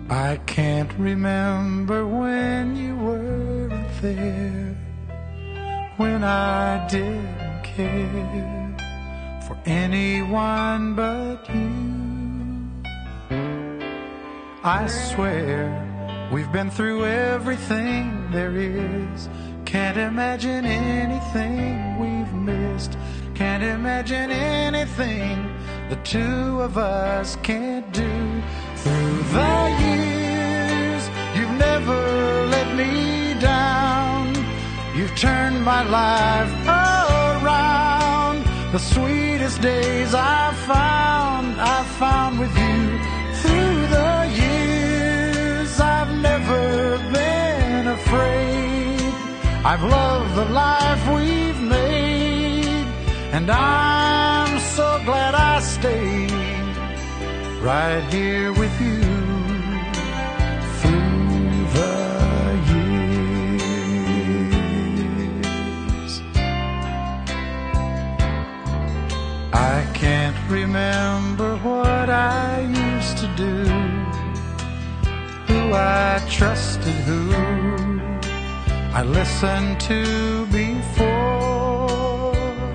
I can't remember when you weren't there, when I didn't care for anyone but you. I swear we've been through everything there is. Can't imagine anything we've missed. Can't imagine anything the two of us can't do. Through the years, you've never let me down. You've turned my life around. The sweetest days I've found with you. Through the years, I've never been afraid. I've loved the life we've made, and I'm so glad I stayed right here with you through the years. I can't remember what I used to do, who I trusted, who I listened to before.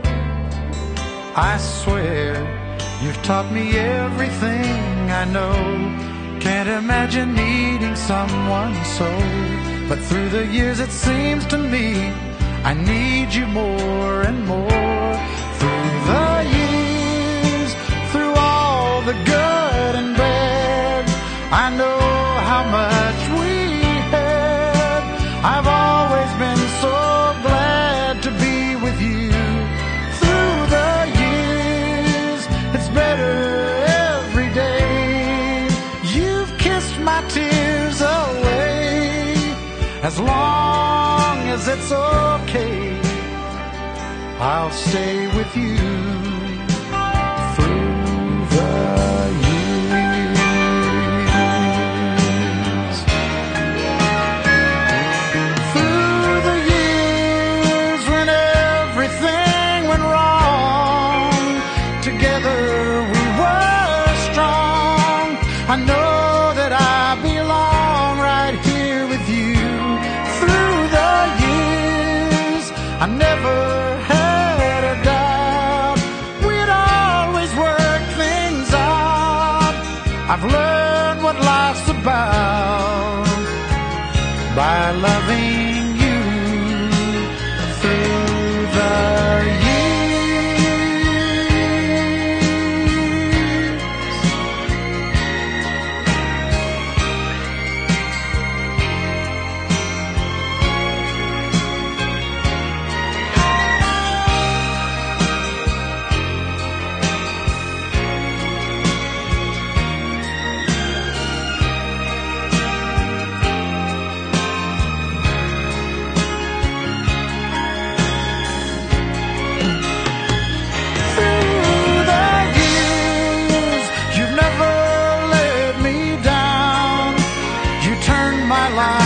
I swear you've taught me everything I know. Can't imagine needing someone so, but through the years it seems to me I need you more and more. Through the years, through all the good and bad, I know how much we had. I've always been so glad to be with you. Through the years, it's better every day. You've kissed my tears away. As long as it's okay, I'll stay with you through the years. Through the years when everything went wrong, together we were strong. I know that I belong right here with you. Through the years, I never had a doubt we'd always work things out. I've learned what life's about by loving you through the my life